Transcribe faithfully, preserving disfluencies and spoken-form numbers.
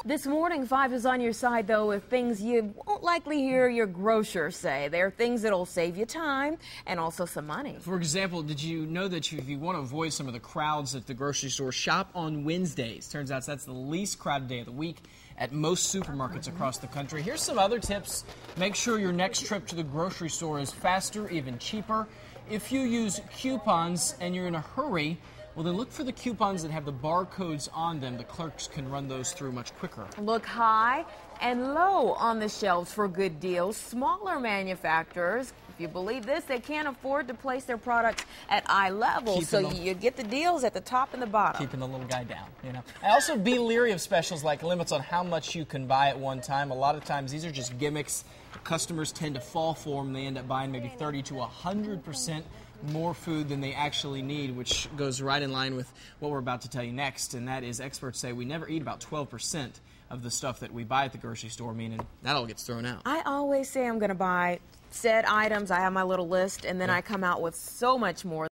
This morning, five is on your side, though, with things you won't likely hear your grocer say. They're things that'll save you time and also some money. For example, did you know that you, if you want to avoid some of the crowds at the grocery store, shop on Wednesdays? Turns out that's the least crowded day of the week at most supermarkets across the country. Here's some other tips. Make sure your next trip to the grocery store is faster, even cheaper. If you use coupons and you're in a hurry, well, then look for the coupons that have the barcodes on them. The clerks can run those through much quicker. Look high and low on the shelves for good deals. Smaller manufacturers, if you believe this, they can't afford to place their products at eye level, Keeping so them, you get the deals at the top and the bottom. Keeping the little guy down, you know. And also be leery of specials like limits on how much you can buy at one time. A lot of times these are just gimmicks. Customers tend to fall for them. They end up buying maybe thirty to one hundred percent more food than they actually need, which goes right in line with what we're about to tell you next, and that is experts say we never eat about twelve percent of the stuff that we buy at the grocery store, meaning that all gets thrown out. I always say I'm going to buy said items. I have my little list, and then yeah. I come out with so much more.